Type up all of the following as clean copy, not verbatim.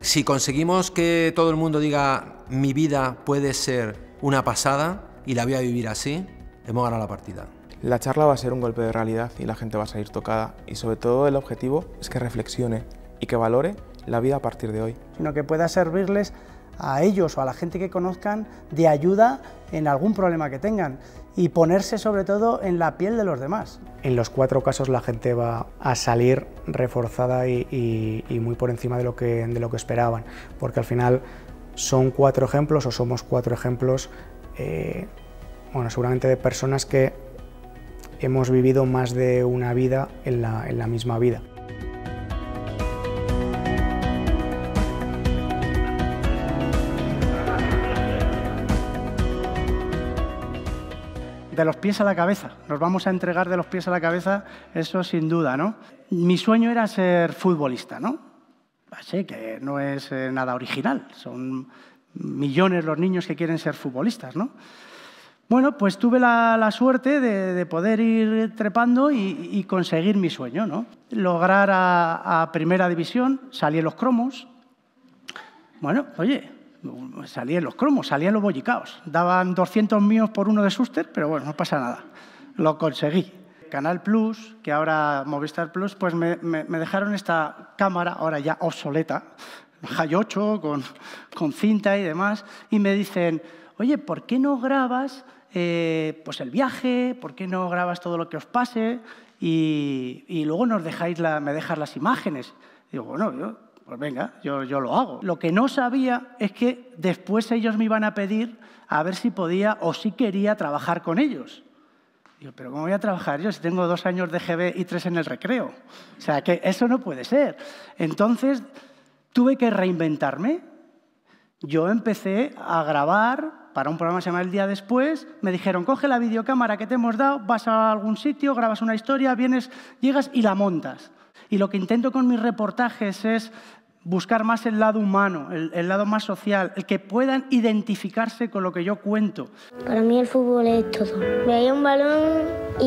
Si conseguimos que todo el mundo diga mi vida puede ser una pasada y la voy a vivir así, hemos ganado la partida. La charla va a ser un golpe de realidad y la gente va a salir tocada, y sobre todo el objetivo es que reflexione y que valore la vida a partir de hoy. Sino que pueda servirles a ellos o a la gente que conozcan de ayuda en algún problema que tengan y ponerse sobre todo en la piel de los demás. En los 4 casos la gente va a salir reforzada y muy por encima de lo que esperaban, porque al final son 4 ejemplos o somos 4 ejemplos, bueno, seguramente de personas que hemos vivido más de una vida en la misma vida. De los pies a la cabeza, nos vamos a entregar de los pies a la cabeza, eso sin duda, ¿no? Mi sueño era ser futbolista, ¿no? Así que no es nada original, son millones los niños que quieren ser futbolistas, ¿no? Bueno, pues tuve la suerte de poder ir trepando y conseguir mi sueño, ¿no? Lograr a primera división, salí en los cromos. Bueno, oye, salí en los cromos, salí en los bollicaos. Daban 200 míos por uno de Schuster, pero bueno, no pasa nada. Lo conseguí. Canal Plus, que ahora Movistar Plus, pues me dejaron esta cámara, ahora ya obsoleta, High 8, con cinta y demás, y me dicen, oye, ¿por qué no grabas pues el viaje? ¿Por qué no grabas todo lo que os pase? Y luego me dejas las imágenes. Digo, bueno, pues venga, yo lo hago. Lo que no sabía es que después ellos me iban a pedir a ver si podía o si quería trabajar con ellos. Digo, ¿pero cómo voy a trabajar yo si tengo 2 años de GB y 3 en el recreo? O sea, que eso no puede ser. Entonces, tuve que reinventarme. Yo empecé a grabar para un programa que se llama El Día Después. Me dijeron, coge la videocámara que te hemos dado, vas a algún sitio, grabas una historia, vienes, llegas y la montas. Y lo que intento con mis reportajes es buscar más el lado humano, el lado más social, el que puedan identificarse con lo que yo cuento. Para mí el fútbol es todo. Veía un balón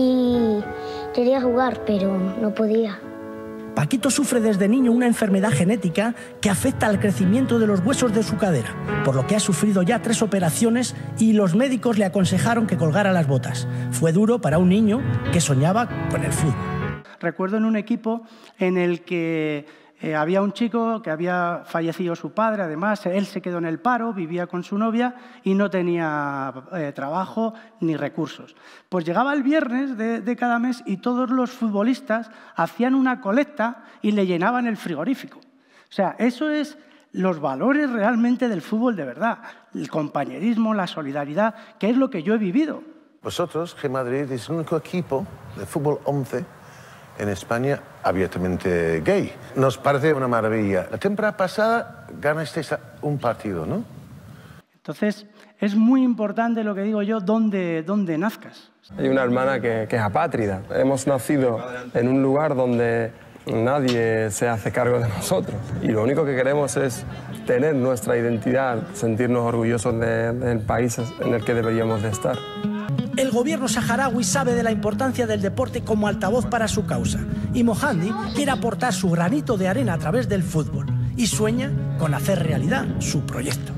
y quería jugar, pero no podía. Paquito sufre desde niño una enfermedad genética que afecta al crecimiento de los huesos de su cadera, por lo que ha sufrido ya 3 operaciones y los médicos le aconsejaron que colgara las botas. Fue duro para un niño que soñaba con el fútbol. Recuerdo en un equipo en el que había un chico que había fallecido su padre, además él se quedó en el paro, vivía con su novia y no tenía trabajo ni recursos. Pues llegaba el viernes de cada mes y todos los futbolistas hacían una colecta y le llenaban el frigorífico. O sea, eso es los valores realmente del fútbol de verdad, el compañerismo, la solidaridad, que es lo que yo he vivido. Vosotros, G Madrid, es el único equipo de fútbol 11 en España abiertamente gay. Nos parece una maravilla. La temporada pasada ganasteis un partido, ¿no? Entonces, es muy importante lo que digo yo, dónde nazcas. Hay una hermana que es apátrida. Hemos nacido en un lugar donde nadie se hace cargo de nosotros. Y lo único que queremos es tener nuestra identidad, sentirnos orgullosos del país en el que deberíamos de estar. El gobierno saharaui sabe de la importancia del deporte como altavoz para su causa y Mohandi quiere aportar su granito de arena a través del fútbol y sueña con hacer realidad su proyecto.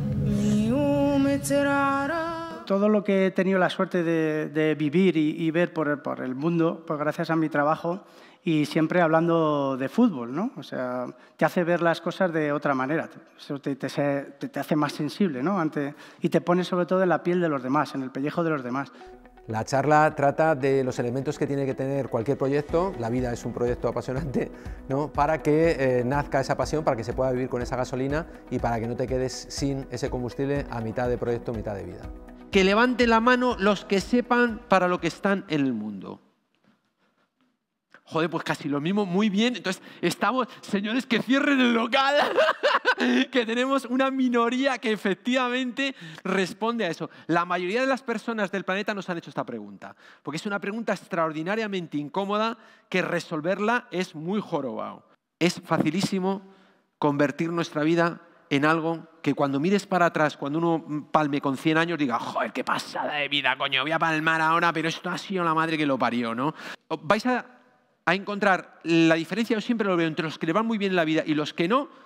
Todo lo que he tenido la suerte de vivir y ver por el mundo, pues gracias a mi trabajo y siempre hablando de fútbol, ¿no? O sea, te hace ver las cosas de otra manera, eso te hace más sensible, ¿no? Y te pone sobre todo en la piel de los demás, en el pellejo de los demás. La charla trata de los elementos que tiene que tener cualquier proyecto, la vida es un proyecto apasionante, ¿no? Para que nazca esa pasión, para que se pueda vivir con esa gasolina y para que no te quedes sin ese combustible a mitad de proyecto, mitad de vida. Que levanten la mano los que sepan para lo que están en el mundo. Joder, pues casi lo mismo, muy bien. Entonces, estamos, señores, que cierren el local, que tenemos una minoría que efectivamente responde a eso. La mayoría de las personas del planeta nos han hecho esta pregunta, porque es una pregunta extraordinariamente incómoda que resolverla es muy jorobado. Es facilísimo convertir nuestra vida en algo que cuando mires para atrás, cuando uno palme con 100 años, diga, joder, qué pasada de vida, coño, voy a palmar ahora, pero esto ha sido la madre que lo parió, ¿no? Vais a encontrar la diferencia, yo siempre lo veo, entre los que le van muy bien en la vida y los que no,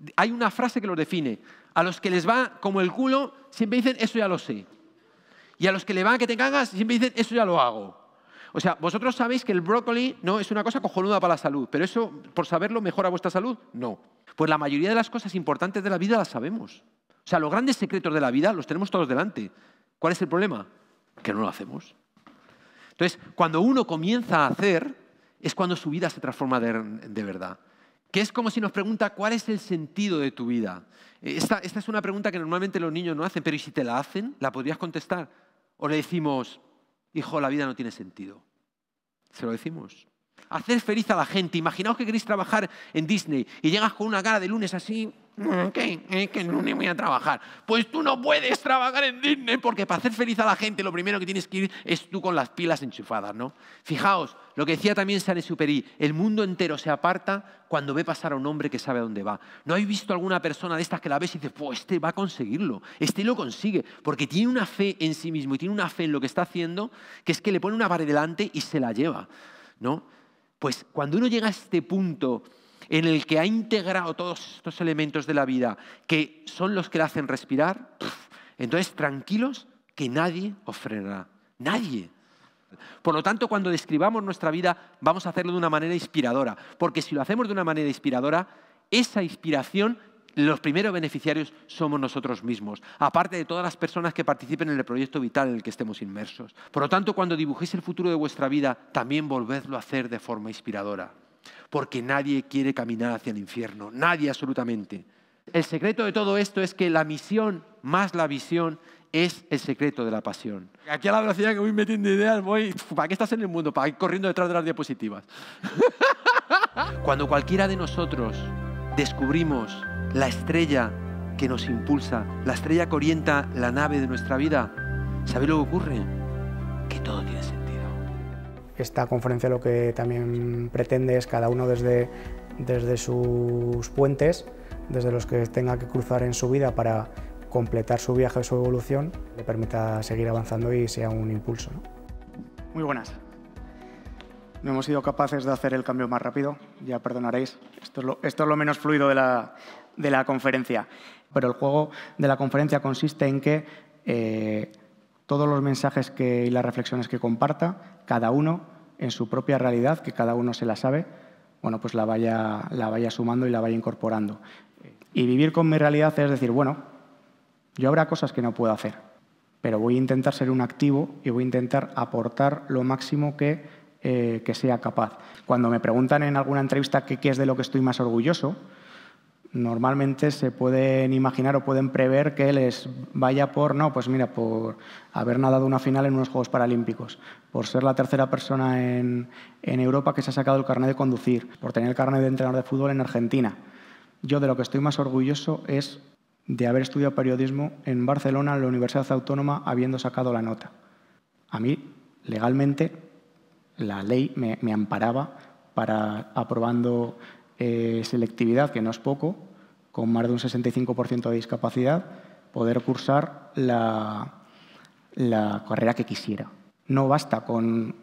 hay una frase que los define. A los que les va como el culo, siempre dicen, eso ya lo sé. Y a los que le va que te cagas, siempre dicen, eso ya lo hago. O sea, vosotros sabéis que el brócoli no es una cosa cojonuda para la salud, pero eso, por saberlo, mejora vuestra salud. No. Pues la mayoría de las cosas importantes de la vida las sabemos. O sea, los grandes secretos de la vida los tenemos todos delante. ¿Cuál es el problema? Que no lo hacemos. Entonces, cuando uno comienza a hacer, es cuando su vida se transforma de verdad. Que es como si nos pregunta, ¿cuál es el sentido de tu vida? Esta es una pregunta que normalmente los niños no hacen, pero ¿y si te la hacen? ¿La podrías contestar? O le decimos, hijo, la vida no tiene sentido. Se lo decimos. Hacer feliz a la gente. Imaginaos que queréis trabajar en Disney y llegas con una cara de lunes así, ¿qué? Que lunes voy a trabajar. Pues tú no puedes trabajar en Disney porque para hacer feliz a la gente lo primero que tienes que ir es tú con las pilas enchufadas, ¿no? Fijaos, lo que decía también Saint-Exupéry, el mundo entero se aparta cuando ve pasar a un hombre que sabe a dónde va. ¿No habéis visto alguna persona de estas que la ves y dices, pues este va a conseguirlo, este lo consigue? Porque tiene una fe en sí mismo y tiene una fe en lo que está haciendo que es que le pone una pared delante y se la lleva, ¿no? Pues cuando uno llega a este punto en el que ha integrado todos estos elementos de la vida que son los que le hacen respirar, entonces tranquilos que nadie os frenará. Nadie. Por lo tanto, cuando describamos nuestra vida, vamos a hacerlo de una manera inspiradora. Porque si lo hacemos de una manera inspiradora, esa inspiración, los primeros beneficiarios somos nosotros mismos. Aparte de todas las personas que participen en el proyecto vital en el que estemos inmersos. Por lo tanto, cuando dibujéis el futuro de vuestra vida, también volvedlo a hacer de forma inspiradora. Porque nadie quiere caminar hacia el infierno. Nadie, absolutamente. El secreto de todo esto es que la misión más la visión es el secreto de la pasión. Aquí a la velocidad que voy metiendo ideas, ¿para qué estás en el mundo? Para ir corriendo detrás de las diapositivas. Cuando cualquiera de nosotros descubrimos la estrella que nos impulsa, la estrella que orienta la nave de nuestra vida, ¿sabéis lo que ocurre? Que todo tiene sentido. Esta conferencia lo que también pretende es cada uno desde sus puentes, desde los que tenga que cruzar en su vida para completar su viaje o su evolución, le permita seguir avanzando y sea un impulso, ¿no? Muy buenas. No hemos sido capaces de hacer el cambio más rápido, ya perdonaréis. Esto es lo menos fluido de la conferencia. Pero el juego de la conferencia consiste en que todos los mensajes y las reflexiones que comparta, cada uno en su propia realidad, que cada uno se la sabe, bueno, pues la vaya sumando y la vaya incorporando. Y vivir con mi realidad es decir, bueno, yo habrá cosas que no puedo hacer, pero voy a intentar ser un activo y voy a intentar aportar lo máximo que sea capaz. Cuando me preguntan en alguna entrevista qué es de lo que estoy más orgulloso, normalmente se pueden imaginar o pueden prever que les vaya por haber nadado una final en unos Juegos Paralímpicos, por ser la tercera persona en Europa que se ha sacado el carnet de conducir, por tener el carnet de entrenador de fútbol en Argentina. Yo de lo que estoy más orgulloso es de haber estudiado periodismo en Barcelona, en la Universidad Autónoma, habiendo sacado la nota. A mí, legalmente, la ley me amparaba para, aprobando selectividad, que no es poco, con más de un 65% de discapacidad, poder cursar la carrera que quisiera. No basta con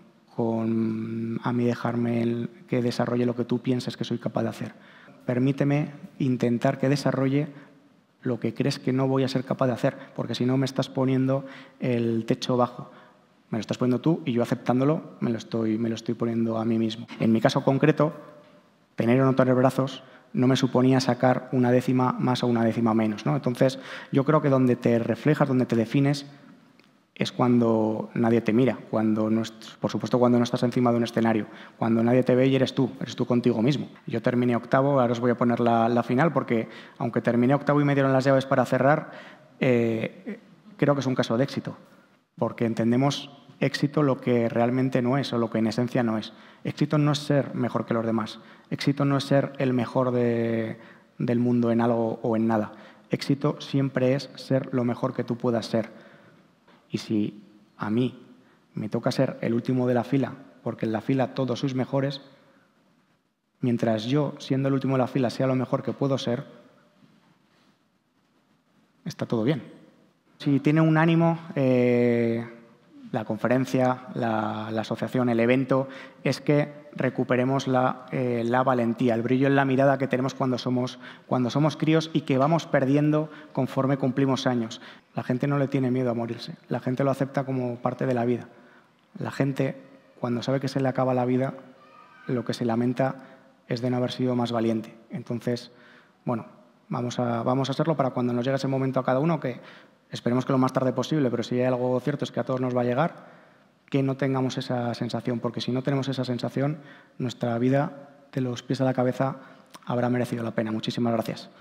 a mí dejarme que desarrolle lo que tú piensas que soy capaz de hacer. Permíteme intentar que desarrolle lo que crees que no voy a ser capaz de hacer, porque si no me estás poniendo el techo bajo. Me lo estás poniendo tú y yo aceptándolo me lo estoy poniendo a mí mismo. En mi caso concreto, tener una nota en los brazos no me suponía sacar una décima más o una décima menos, ¿no? Entonces, yo creo que donde te reflejas, donde te defines, es cuando nadie te mira, por supuesto cuando no estás encima de un escenario, cuando nadie te ve y eres tú contigo mismo. Yo terminé octavo, ahora os voy a poner la final, porque aunque terminé octavo y me dieron las llaves para cerrar, creo que es un caso de éxito, porque entendemos éxito lo que realmente no es o lo que en esencia no es. Éxito no es ser mejor que los demás, éxito no es ser el mejor del mundo en algo o en nada. Éxito siempre es ser lo mejor que tú puedas ser. Y si a mí me toca ser el último de la fila, porque en la fila todos sois mejores, mientras yo, siendo el último de la fila, sea lo mejor que puedo ser, está todo bien. Si tiene un ánimo la conferencia, la asociación, el evento, es que recuperemos la valentía, el brillo en la mirada que tenemos cuando somos críos y que vamos perdiendo conforme cumplimos años. La gente no le tiene miedo a morirse, la gente lo acepta como parte de la vida. La gente, cuando sabe que se le acaba la vida, lo que se lamenta es de no haber sido más valiente. Entonces, bueno, vamos a hacerlo para cuando nos llegue ese momento a cada uno, que esperemos que lo más tarde posible, pero si hay algo cierto es que a todos nos va a llegar, que no tengamos esa sensación, porque si no tenemos esa sensación, nuestra vida, de los pies a la cabeza, habrá merecido la pena. Muchísimas gracias.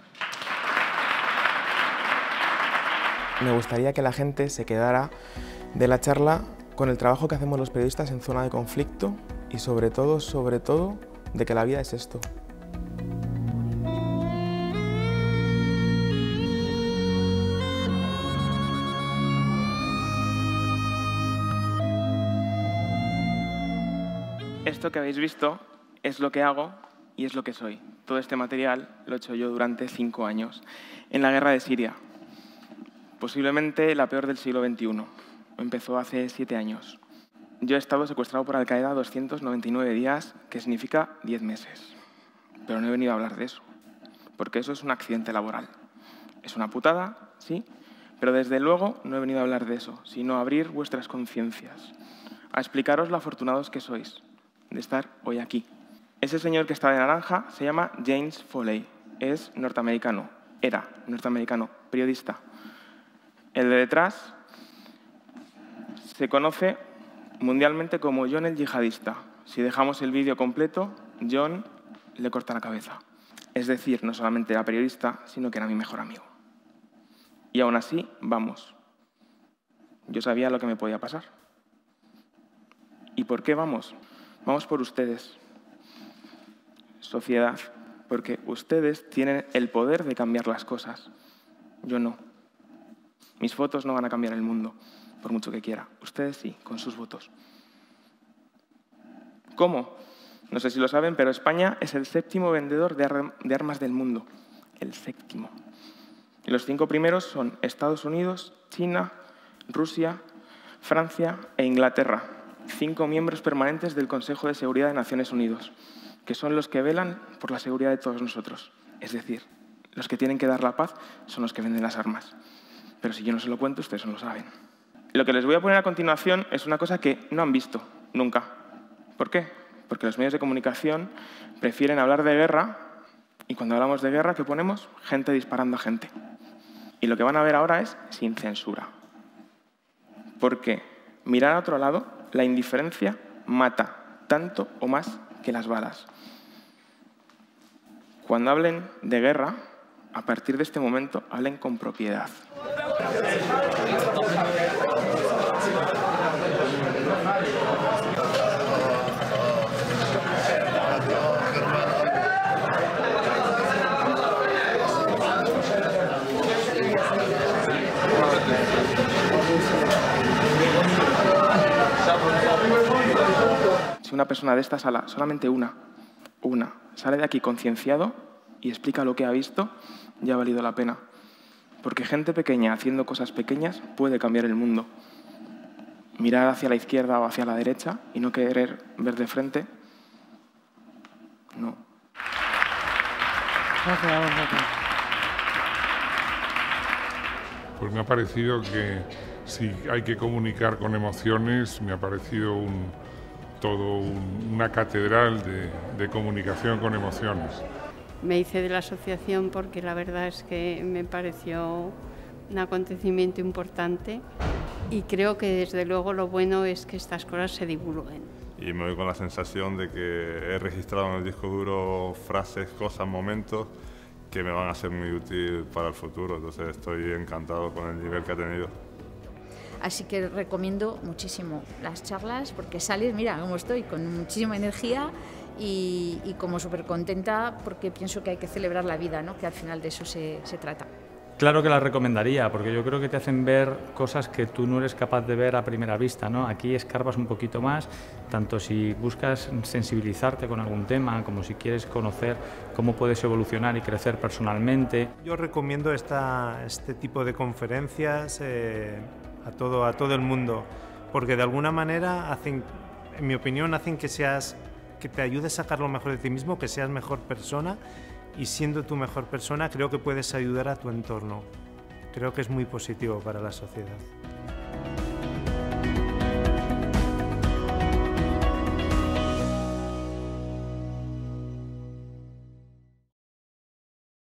Me gustaría que la gente se quedara de la charla con el trabajo que hacemos los periodistas en zona de conflicto y sobre todo, de que la vida es esto. Esto que habéis visto es lo que hago y es lo que soy. Todo este material lo he hecho yo durante 5 años, en la guerra de Siria. Posiblemente la peor del siglo XXI. Empezó hace 7 años. Yo he estado secuestrado por Al-Qaeda 299 días, que significa 10 meses. Pero no he venido a hablar de eso, porque eso es un accidente laboral. Es una putada, sí, pero desde luego no he venido a hablar de eso, sino a abrir vuestras conciencias, a explicaros lo afortunados que sois de estar hoy aquí. Ese señor que está de naranja se llama James Foley, es norteamericano, era norteamericano, periodista. El de detrás se conoce mundialmente como John el Yihadista. Si dejamos el vídeo completo, John le corta la cabeza. Es decir, no solamente era periodista, sino que era mi mejor amigo. Y aún así, vamos. Yo sabía lo que me podía pasar. ¿Y por qué vamos? Vamos por ustedes, sociedad, porque ustedes tienen el poder de cambiar las cosas. Yo no. Mis fotos no van a cambiar el mundo, por mucho que quiera. Ustedes sí, con sus votos. ¿Cómo? No sé si lo saben, pero España es el 7º vendedor de armas del mundo. El 7º. Y los 5 primeros son Estados Unidos, China, Rusia, Francia e Inglaterra. 5 miembros permanentes del Consejo de Seguridad de Naciones Unidas, que son los que velan por la seguridad de todos nosotros. Es decir, los que tienen que dar la paz son los que venden las armas. Pero si yo no se lo cuento, ustedes no lo saben. Lo que les voy a poner a continuación es una cosa que no han visto nunca. ¿Por qué? Porque los medios de comunicación prefieren hablar de guerra y cuando hablamos de guerra, ¿qué ponemos? Gente disparando a gente. Y lo que van a ver ahora es sin censura. Porque mirar a otro lado, la indiferencia mata tanto o más que las balas. Cuando hablen de guerra, a partir de este momento, hablen con propiedad. Si una persona de esta sala, solamente una, sale de aquí concienciado y explica lo que ha visto, ya ha valido la pena. Porque gente pequeña haciendo cosas pequeñas puede cambiar el mundo. Mirar hacia la izquierda o hacia la derecha y no querer ver de frente, no. Pues me ha parecido que si hay que comunicar con emociones, me ha parecido una catedral de comunicación con emociones. Me hice de la asociación porque la verdad es que me pareció un acontecimiento importante y creo que desde luego lo bueno es que estas cosas se divulguen. Y me voy con la sensación de que he registrado en el disco duro frases, cosas, momentos que me van a ser muy útiles para el futuro. Entonces estoy encantado con el nivel que ha tenido. Así que recomiendo muchísimo las charlas porque sales, mira cómo estoy, con muchísima energía y como súper contenta porque pienso que hay que celebrar la vida, ¿no? Que al final de eso se trata. Claro que las recomendaría, porque yo creo que te hacen ver cosas que tú no eres capaz de ver a primera vista, ¿no? Aquí escarbas un poquito más, tanto si buscas sensibilizarte con algún tema, como si quieres conocer cómo puedes evolucionar y crecer personalmente. Yo recomiendo este tipo de conferencias a todo el mundo, porque de alguna manera hacen, en mi opinión, hacen que te ayudes a sacar lo mejor de ti mismo, que seas mejor persona, y siendo tu mejor persona creo que puedes ayudar a tu entorno. Creo que es muy positivo para la sociedad.